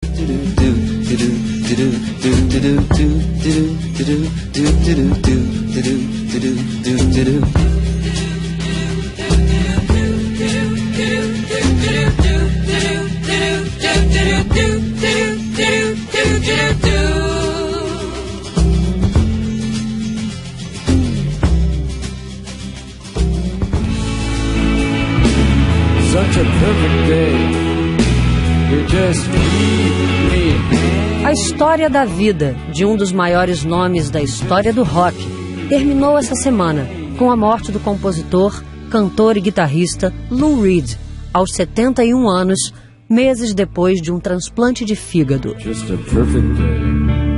Such a perfect day. You just keep me. A história da vida de um dos maiores nomes da história do rock terminou essa semana com a morte do compositor, cantor e guitarrista Lou Reed, aos 71 anos, meses depois de um transplante de fígado. Just a perfect day.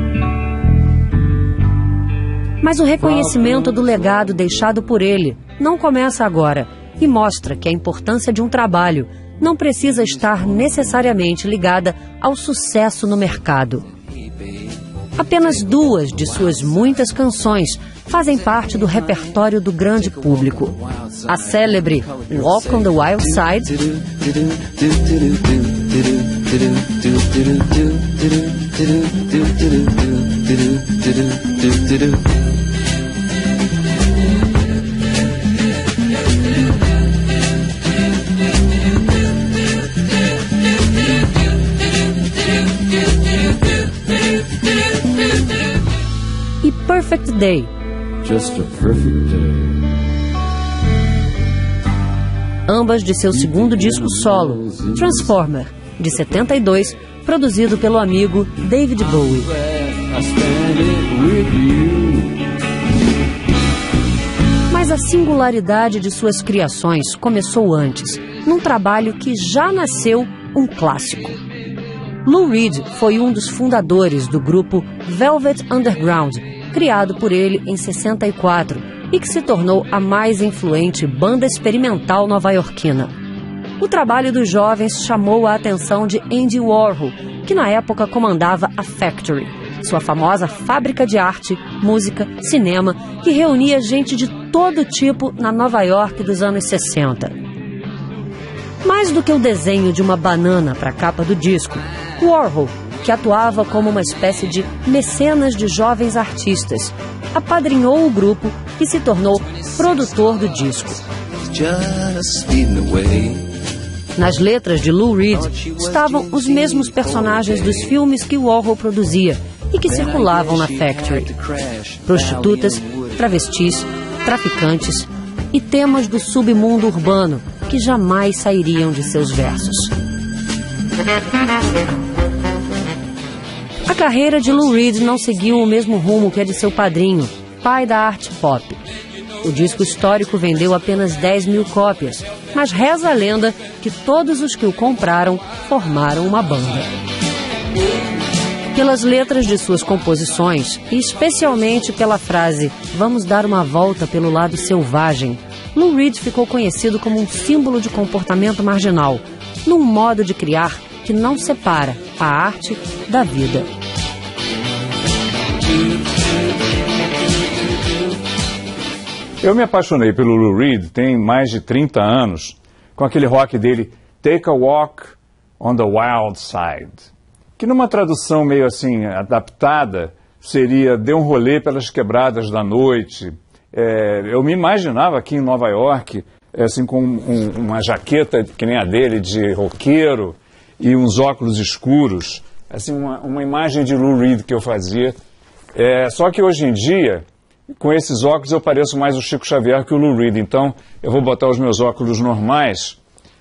Mas o reconhecimento do legado deixado por ele não começa agora e mostra que a importância de um trabalho não precisa estar necessariamente ligada ao sucesso no mercado. Apenas 2 de suas muitas canções fazem parte do repertório do grande público. A célebre Walk on the Wild Side e Perfect Day, Just a perfect day. ambas de seu segundo disco solo, Transformer, de 72, produzido pelo amigo David Bowie. I spend it with you. Mas a singularidade de suas criações começou antes, num trabalho que já nasceu um clássico. Lou Reed foi um dos fundadores do grupo Velvet Underground, criado por ele em 64 e que se tornou a mais influente banda experimental nova-iorquina. O trabalho dos jovens chamou a atenção de Andy Warhol, que na época comandava a Factory, sua famosa fábrica de arte, música, cinema, que reunia gente de todo tipo na Nova York dos anos 60. Mais do que o desenho de uma banana para a capa do disco, Warhol, que atuava como uma espécie de mecenas de jovens artistas, apadrinhou o grupo e se tornou produtor do disco. Nas letras de Lou Reed estavam os mesmos personagens dos filmes que Warhol produzia e que circulavam na Factory: prostitutas, travestis, traficantes e temas do submundo urbano que jamais sairiam de seus versos. A carreira de Lou Reed não seguiu o mesmo rumo que a de seu padrinho, pai da arte pop. O disco histórico vendeu apenas 10 mil cópias, mas reza a lenda que todos os que o compraram formaram uma banda. Pelas letras de suas composições, e especialmente pela frase "Vamos dar uma volta pelo lado selvagem", Lou Reed ficou conhecido como um símbolo de comportamento marginal, num modo de criar que não separa a arte da vida. Eu me apaixonei pelo Lou Reed tem mais de 30 anos, com aquele rock dele Take a Walk on the Wild Side, que numa tradução meio assim adaptada seria Dê um rolê pelas quebradas da noite. Eu me imaginava aqui em Nova York, assim, com uma jaqueta que nem a dele, de roqueiro, e uns óculos escuros, assim, uma imagem de Lou Reed que eu fazia. Só que hoje em dia, com esses óculos, eu pareço mais o Chico Xavier que o Lou Reed. Então, eu vou botar os meus óculos normais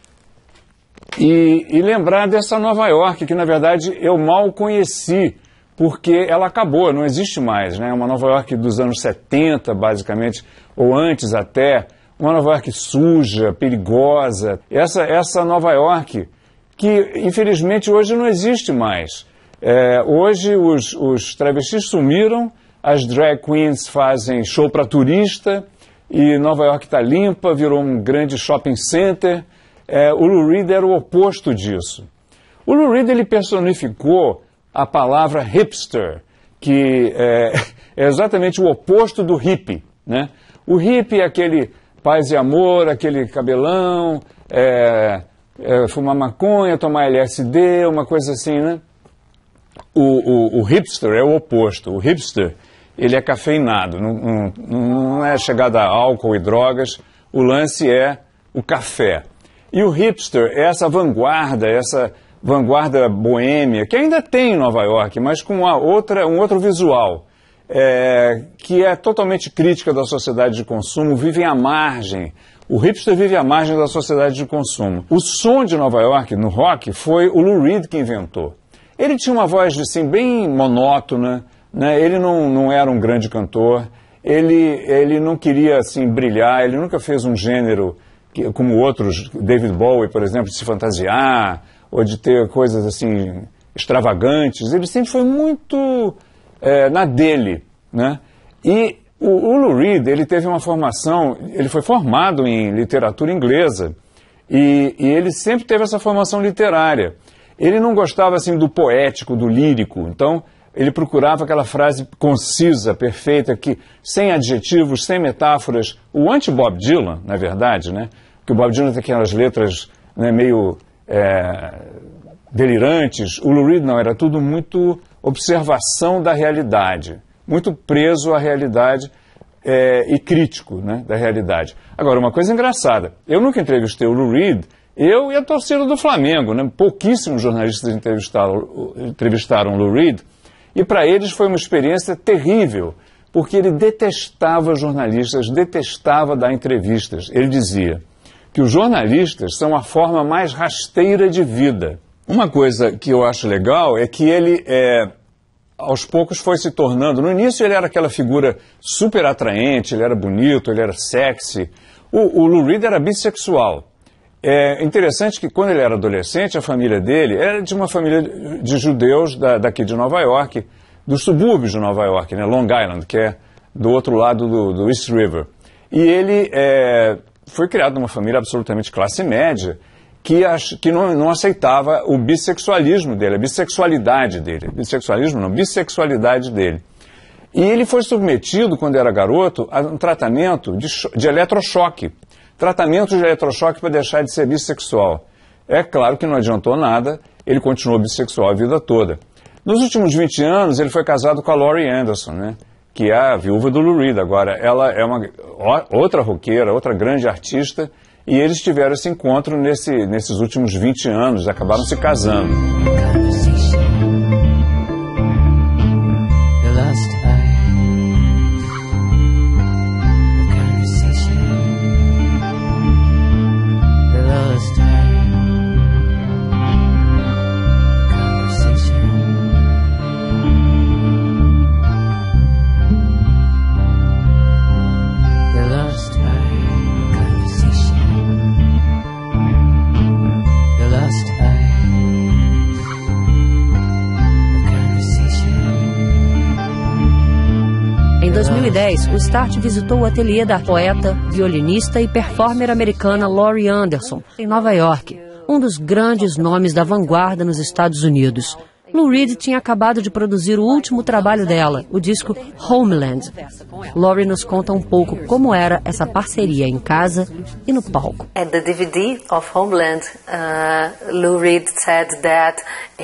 e lembrar dessa Nova York, que, na verdade, eu mal conheci, porque ela acabou, não existe mais, né? Uma Nova York dos anos 70, basicamente, ou antes até, uma Nova York suja, perigosa. Essa Nova York que, infelizmente, hoje não existe mais. Hoje, os travestis sumiram, as drag queens fazem show para turista, e Nova York está limpa, virou um grande shopping center. O Lou Reed era o oposto disso. O Lou Reed, ele personificou a palavra hipster, que é exatamente o oposto do hippie, né? O hippie é aquele paz e amor, aquele cabelão, fumar maconha, tomar LSD, uma coisa assim, né? O hipster é o oposto. O hipster, ele é cafeinado, não é chegada a álcool e drogas, o lance é o café. E o hipster é essa vanguarda boêmia, que ainda tem em Nova York, mas com um outro visual, que é totalmente crítica da sociedade de consumo, vive à margem. O hipster vive à margem da sociedade de consumo. O som de Nova York, no rock, foi o Lou Reed que inventou. Ele tinha uma voz assim, bem monótona, né? Ele não era um grande cantor, ele não queria assim, brilhar, ele nunca fez um gênero como outros, David Bowie, por exemplo, de se fantasiar, ou de ter coisas assim extravagantes. Ele sempre foi muito na dele, né? E o Lou Reed, ele teve uma formação, ele foi formado em literatura inglesa, e ele sempre teve essa formação literária. Ele não gostava assim do poético, do lírico, então ele procurava aquela frase concisa, perfeita, que sem adjetivos, sem metáforas, o anti-Bob Dylan, na verdade, né? Porque o Bob Dylan tem aquelas letras, né, meio delirantes. O Lou Reed não, era tudo muito observação da realidade, muito preso à realidade e crítico, né, da realidade. Agora, uma coisa engraçada, eu nunca entrevistei o Lou Reed, eu e a torcida do Flamengo, né? Pouquíssimos jornalistas entrevistaram o Lou Reed, e para eles foi uma experiência terrível, porque ele detestava jornalistas, detestava dar entrevistas. Ele dizia que os jornalistas são a forma mais rasteira de vida. Uma coisa que eu acho legal é que ele, aos poucos, foi se tornando... No início ele era aquela figura super atraente, ele era bonito, ele era sexy. O Lou Reed era bissexual. É interessante que quando ele era adolescente, a família dele era de uma família de judeus daqui de Nova York, dos subúrbios de Nova York, né? Long Island, que é do outro lado do East River. E ele foi criado numa família absolutamente classe média, que não aceitava o bissexualismo dele, a bissexualidade dele. Bissexualismo não, bissexualidade dele. E ele foi submetido, quando era garoto, a um tratamento de eletrochoque. Tratamento de eletrochoque para deixar de ser bissexual. É claro que não adiantou nada, ele continuou bissexual a vida toda. Nos últimos 20 anos, ele foi casado com a Laurie Anderson, né? Que é a viúva do Lou Reed. Agora, ela é uma outra roqueira, outra grande artista, e eles tiveram esse encontro nesses últimos 20 anos, acabaram se casando. Em 2010, o Start visitou o ateliê da poeta, violinista e performer americana Laurie Anderson, em Nova York, um dos grandes nomes da vanguarda nos Estados Unidos. Lou Reed tinha acabado de produzir o último trabalho dela, o disco Homeland. Laurie nos conta um pouco como era essa parceria em casa e no palco. At the DVD of Homeland, Lou Reed said that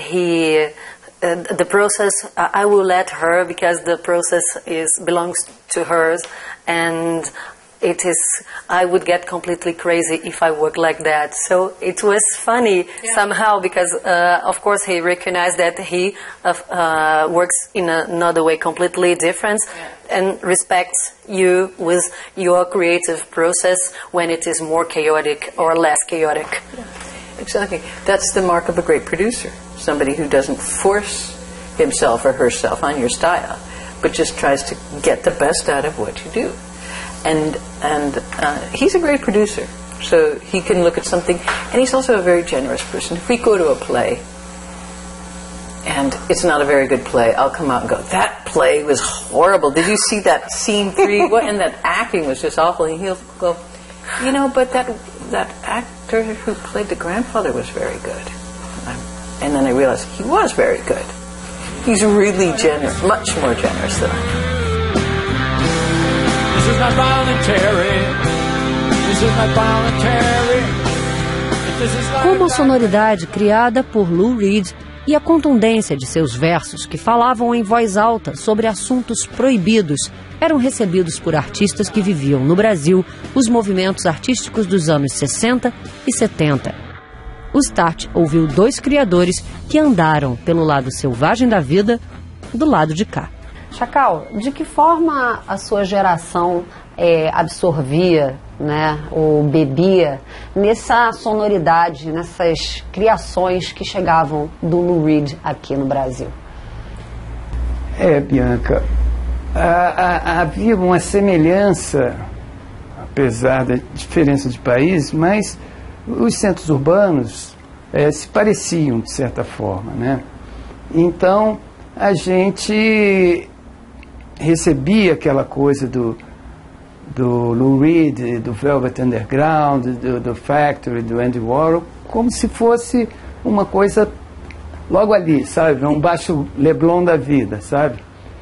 the process, I will let her because the process belongs to hers, and I would get completely crazy if I work like that. So it was funny somehow because, of course, he recognized that he works in another way completely different and respects you with your creative process when it is more chaotic or less chaotic. Exactly. That's the mark of a great producer. Somebody who doesn't force himself or herself on your style, but just tries to get the best out of what you do. And he's a great producer, so he can look at something, and he's also a very generous person. If we go to a play, and it's not a very good play, I'll come out and go, that play was horrible. Did you see that scene 3? And that acting was just awful. And he'll go, but that actor who played the grandfather was very good. And then I realized he was very good. He's really generous, much more generous than I am. This is not voluntary. This is not voluntary. Como a sonoridade criada por Lou Reed e a contundência de seus versos, que falavam em voz alta sobre assuntos proibidos, eram recebidos por artistas que viviam no Brasil os movimentos artísticos dos anos 60 e 70. O Start ouviu 2 criadores que andaram pelo lado selvagem da vida, do lado de cá. Chacal, de que forma a sua geração absorvia, né, ou bebia nessa sonoridade, nessas criações que chegavam do Lou Reed aqui no Brasil? Bianca, havia uma semelhança, apesar da diferença de país, mas os centros urbanos se pareciam de certa forma, né? Então a gente recebia aquela coisa do Lou Reed, do Velvet Underground, do Factory, do Andy Warhol, como se fosse uma coisa logo ali, sabe? Um baixo Leblon da vida, sabe?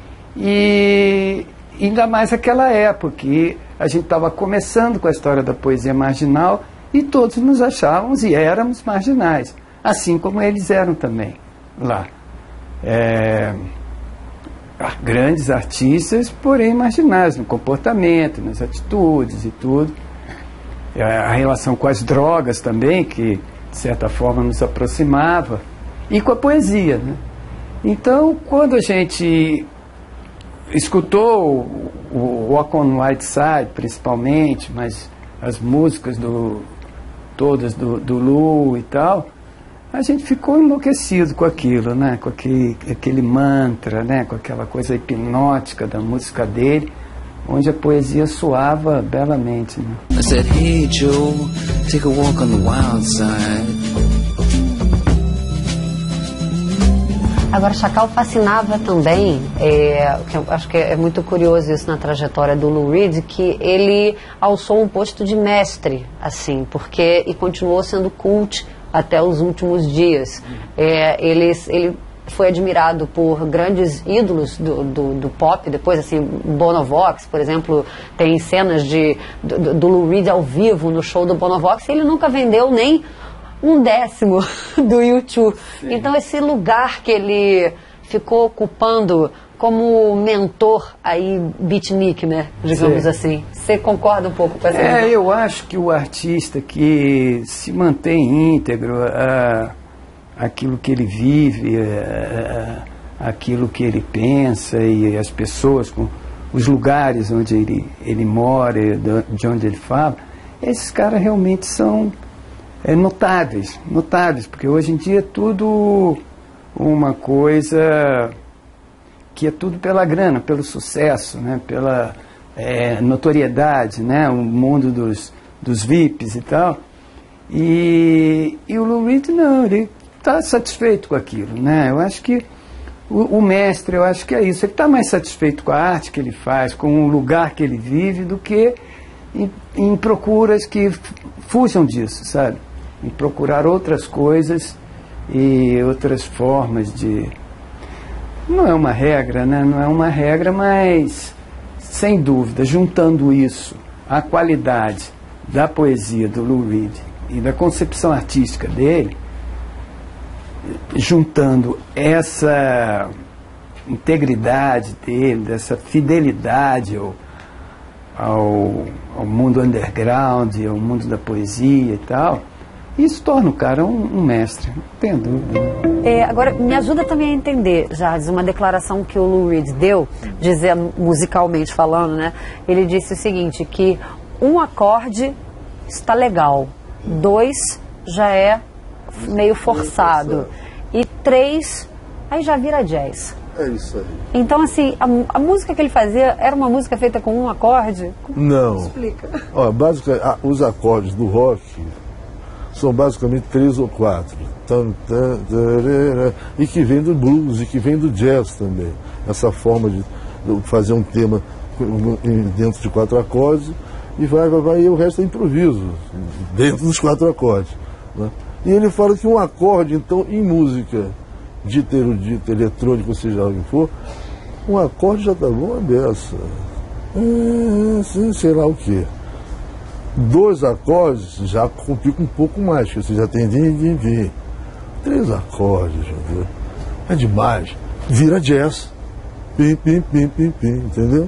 E ainda mais aquela época que a gente estava começando com a história da poesia marginal e todos nos achávamos e éramos marginais, assim como eles eram também lá. Grandes artistas, porém marginais no comportamento, nas atitudes e tudo. A relação com as drogas também, que de certa forma nos aproximava, e com a poesia, né? Então, quando a gente escutou o Walk on White Side, principalmente, mas as músicas todas do Lou e tal, a gente ficou enlouquecido com aquilo, né? Com aquele mantra, né? Com aquela coisa hipnótica da música dele, onde a poesia soava belamente, né? I said, hey Joe, take a walk on the wild side. Agora, Chacal fascinava também, que eu acho que é muito curioso isso na trajetória do Lou Reed, que ele alçou um posto de mestre, assim, e continuou sendo cult até os últimos dias. Ele foi admirado por grandes ídolos do pop, depois, assim, Bonovox, por exemplo, tem cenas do Lou Reed ao vivo no show do Bonovox, e ele nunca vendeu nem 1/10 do YouTube. Sim. Então, esse lugar que ele ficou ocupando como mentor aí, beatnik, né, digamos assim. Você concorda um pouco com essa visão? Eu acho que o artista que se mantém íntegro aquilo que ele vive, aquilo que ele pensa, e as pessoas, os lugares onde ele mora, de onde ele fala, esses caras realmente são notáveis, porque hoje em dia é tudo uma coisa que é tudo pela grana, pelo sucesso, né, pela notoriedade, né, o mundo dos VIPs e tal. E o Lou Reed não, ele está satisfeito com aquilo, né? Eu acho que o mestre, eu acho que é isso, ele está mais satisfeito com a arte que ele faz, com o lugar que ele vive, do que em procuras que fujam disso, sabe? Em procurar outras coisas e outras formas de... Não é uma regra, né? Não é uma regra, mas, sem dúvida, juntando isso à qualidade da poesia do Lou Reed e da concepção artística dele, juntando essa integridade dele, dessa fidelidade ao mundo underground, ao mundo da poesia e tal, isso torna o cara um mestre, não tenho dúvida. Agora, me ajuda também a entender, Jardes, uma declaração que o Lou Reed deu, dizendo, musicalmente falando, né? Ele disse o seguinte, que 1 acorde está legal, 2 já é meio forçado, e 3 aí já vira jazz. É isso aí. Então, assim, a música que ele fazia era uma música feita com 1 acorde? Não. Explica. Ó, os acordes do rock são basicamente 3 ou 4. E que vem do blues, e que vem do jazz também. Essa forma de fazer um tema dentro de 4 acordes, e vai, e o resto é improviso, dentro dos 4 acordes, né? E ele fala que um acorde, então, em música dita erudita, eletrônica, ou seja, o que for, um acorde já tá bom a beça. Sei lá o quê. 2 acordes já complica um pouco mais, porque você já tem 3 acordes, entendeu? É demais. Vira jazz. Pim, pim, pim, pim, pim, entendeu?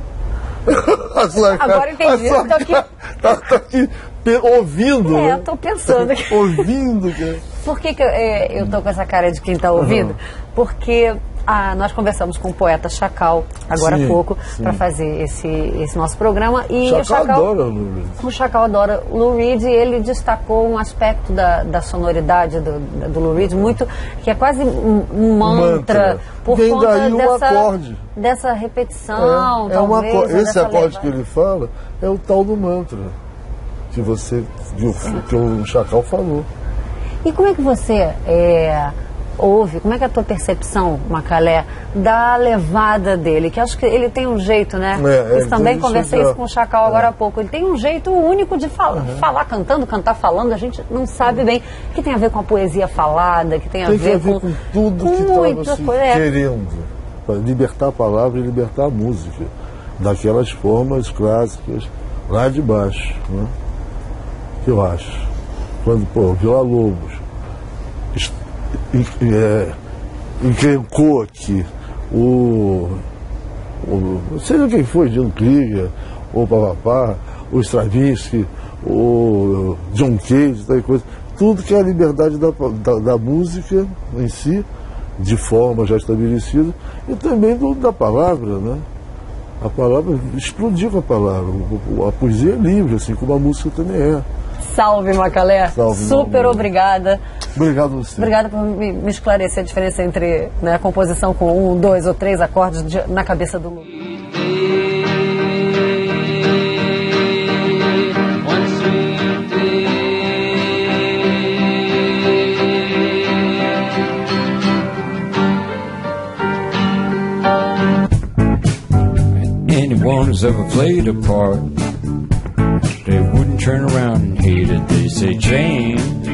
Agora entendi. Eu tô aqui... Tá aqui ouvindo, né? Eu tô pensando aqui. Ouvindo, cara. Por que eu tô com essa cara de quem tá ouvindo? Porque nós conversamos com o poeta Chacal agora há pouco para fazer esse nosso programa. E Chacal adora o Lou Reed. O Chacal adora o Lou Reed, e ele destacou um aspecto da sonoridade do Lou Reed, muito, que é quase um mantra. Por Vem conta daí um acorde. Dessa repetição, talvez. Esse acorde que ele fala é o tal do mantra que você viu, que o Chacal falou. E como é que você ouve, como é que é a tua percepção, Macalé, da levada dele? Que acho que ele tem um jeito, né? Também conversei isso com o Chacal agora há pouco. Ele tem um jeito único de falar cantando, cantar falando, a gente não sabe bem. Que tem a ver com a poesia falada, que tem a ver com tudo que estava se querendo. Para libertar a palavra e libertar a música. Daquelas formas clássicas lá de baixo, né? Que eu acho. Quando, Villa-Lobos encrencou aqui seja quem foi, John Krieger, ou Papapá, o Stravinsky, o John Cage, tal coisa, tudo que é a liberdade da música em si, de forma já estabelecida, e também da palavra, né? A palavra, explodir com a palavra. A poesia é livre, assim como a música também é. Salve, Macalé. Salve, super obrigada. Obrigado a você. Obrigada por me esclarecer a diferença entre, né, a composição com 1, 2 ou 3 acordes na cabeça do Lu. Anyone's ever played a part, they wouldn't turn around and hate it. They say, Jane,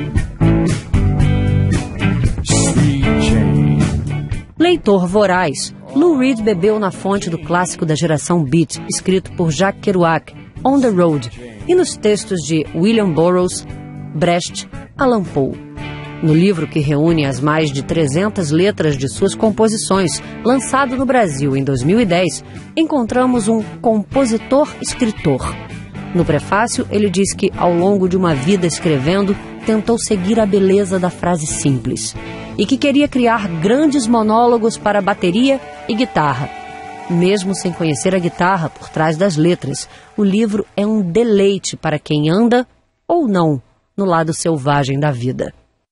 sweet Jane. Leitor voraz, Lou Reed bebeu na fonte do clássico da geração Beat, escrito por Jacques Kerouac, On the Road, e nos textos de William Burroughs, Brecht, Allan Poe. No livro, que reúne as mais de 300 letras de suas composições, lançado no Brasil em 2010, encontramos um compositor-escritor. No prefácio, ele diz que, ao longo de uma vida escrevendo, tentou seguir a beleza da frase simples e que queria criar grandes monólogos para bateria e guitarra. Mesmo sem conhecer a guitarra por trás das letras, o livro é um deleite para quem anda, ou não, no lado selvagem da vida.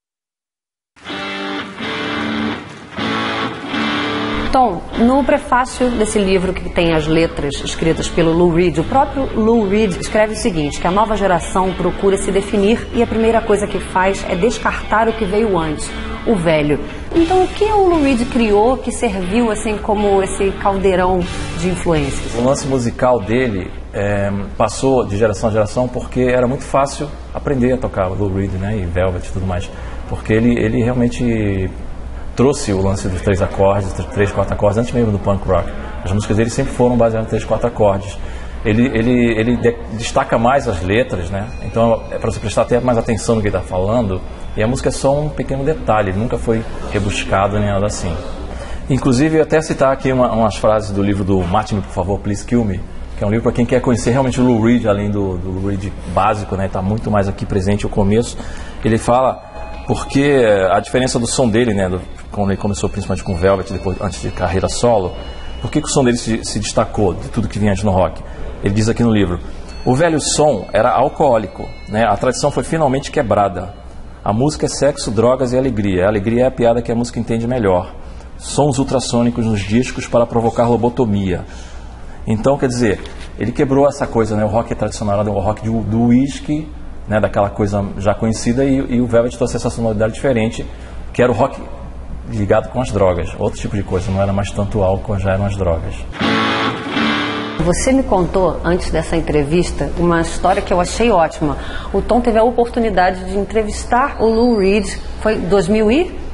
Tom, no prefácio desse livro que tem as letras escritas pelo Lou Reed, o próprio Lou Reed escreve o seguinte, que a nova geração procura se definir e a primeira coisa que faz é descartar o que veio antes, o velho. Então, o que o Lou Reed criou que serviu assim como esse caldeirão de influências? O lance musical dele passou de geração a geração porque era muito fácil aprender a tocar Lou Reed, né, e Velvet e tudo mais, porque ele realmente trouxe o lance dos 3 acordes, 3, 4 acordes, antes mesmo do punk rock. As músicas dele sempre foram baseadas em 3, 4 acordes. Ele destaca mais as letras, né? Então é para você prestar até mais atenção no que ele está falando. E a música é só um pequeno detalhe, ele nunca foi rebuscado nem nada assim. Inclusive, até citar aqui umas frases do livro do Mate-me, por favor, Please Kill Me, que é um livro para quem quer conhecer realmente o Lou Reed, além do Lou Reed básico, né? Está muito mais aqui presente o começo. Ele fala porque a diferença do som dele, né, quando ele começou principalmente com Velvet, depois, antes de carreira solo, por que o som dele se destacou de tudo que vinha antes no rock? Ele diz aqui no livro, o velho som era alcoólico, né, a tradição foi finalmente quebrada. A música é sexo, drogas e alegria. A alegria é a piada que a música entende melhor. Sons ultrassônicos nos discos para provocar lobotomia. Então, quer dizer, ele quebrou essa coisa, né, o rock tradicional era o rock do whisky, né, daquela coisa já conhecida, e o Velvet trouxe essa sonoridade diferente, que era o rock ligado com as drogas, outro tipo de coisa, não era mais tanto álcool, já eram as drogas. Você me contou, antes dessa entrevista, uma história que eu achei ótima. O Tom teve a oportunidade de entrevistar o Lou Reed, foi 2000 e?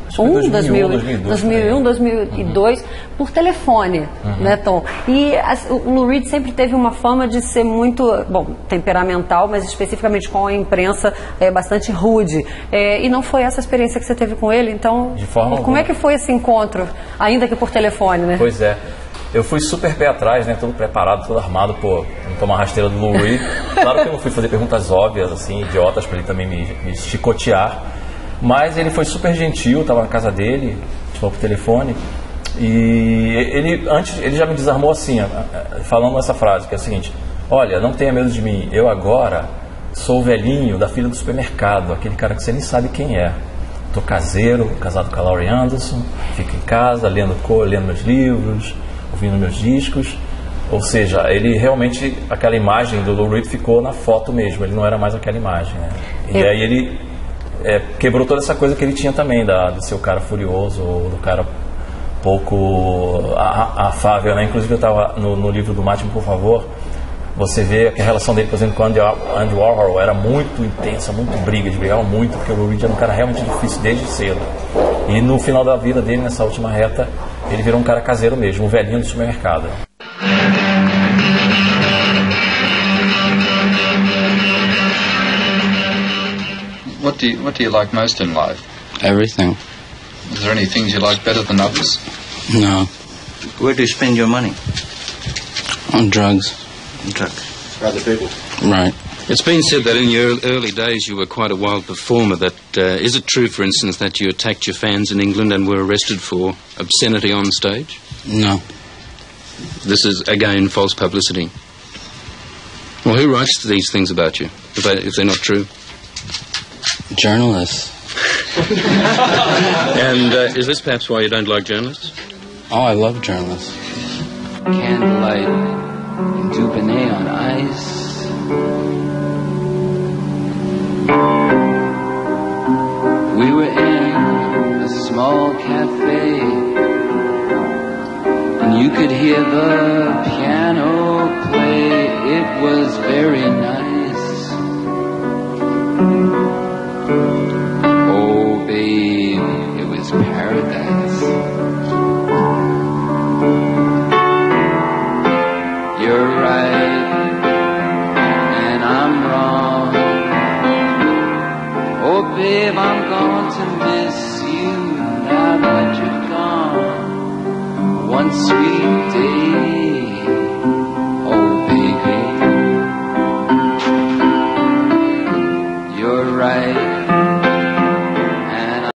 2001, 2002, por telefone, né, Tom? E o Lou Reed sempre teve uma fama de ser muito, temperamental, mas especificamente com a imprensa bastante rude. E não foi essa a experiência que você teve com ele, então, como é que foi esse encontro, ainda que por telefone, né? Pois é. Eu fui super pé atrás, né? Todo preparado, todo armado, não tomar rasteira do Lou Reed. Claro que eu não fui fazer perguntas óbvias, assim, idiotas, para ele também me chicotear. Mas ele foi super gentil, estava na casa dele, falou por telefone. E ele já me desarmou assim, falando essa frase, que é a seguinte: olha, não tenha medo de mim, eu agora sou o velhinho da fila do supermercado, aquele cara que você nem sabe quem é. Tô caseiro, casado com a Laurie Anderson, fico em casa, lendo meus livros, ouvindo meus discos. Ou seja, ele realmente, aquela imagem do Lou Reed ficou na foto mesmo, ele não era mais aquela imagem, né? E aí ele quebrou toda essa coisa que ele tinha também, do seu cara furioso, ou do cara pouco afável, né? Inclusive eu estava no livro do Mate, por favor, você vê que a relação dele, por exemplo, com Andy Warhol era muito intensa, muito briga, eles brigavam muito, porque o Lou Reed era um cara realmente difícil desde cedo. E no final da vida dele, nessa última reta, ele virou um cara caseiro mesmo, um velhinho do supermercado. What do you like most in life? Everything. Is there any things you like better than others? No. Where do you spend your money? On drugs. Drugs. For other people? Right. It's been said that in your early days you were quite a wild performer. Is it true, for instance, that you attacked your fans in England and were arrested for obscenity on stage? No. This is, again, false publicity. Well, who writes these things about you, if they're not true? Journalists. And is this perhaps why you don't like journalists? Oh, I love journalists. Candlelight and Dubonnet on ice. We were in a small cafe, and you could hear the piano play. It was very nice. Oh, babe, it was paradise. You're right, and I'm wrong. Oh, babe, I'm going to miss you now that you're gone. One sweet day